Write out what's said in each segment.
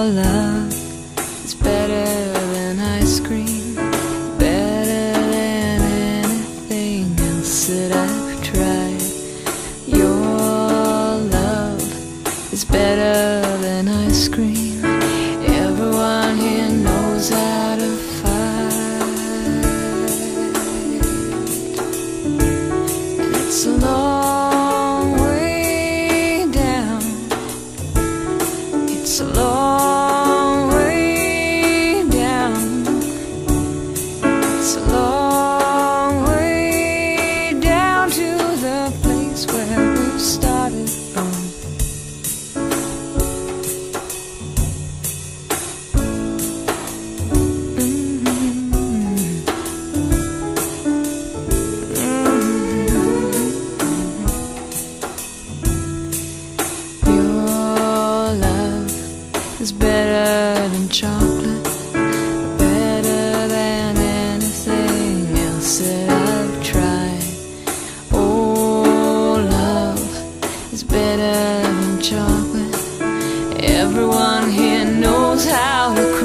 love is better than ice cream, better than anything else that I've tried. Your love is better than ice cream. Everyone here knows how to fight. And it's a long way down. It's a long way down. It's a long way down to the place where we started from. It's better than chocolate, better than anything else that I've tried. Oh, love is better than chocolate. Everyone here knows how to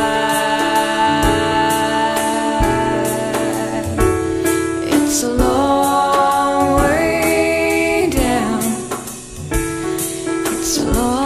cry. It's a long way down. It's a long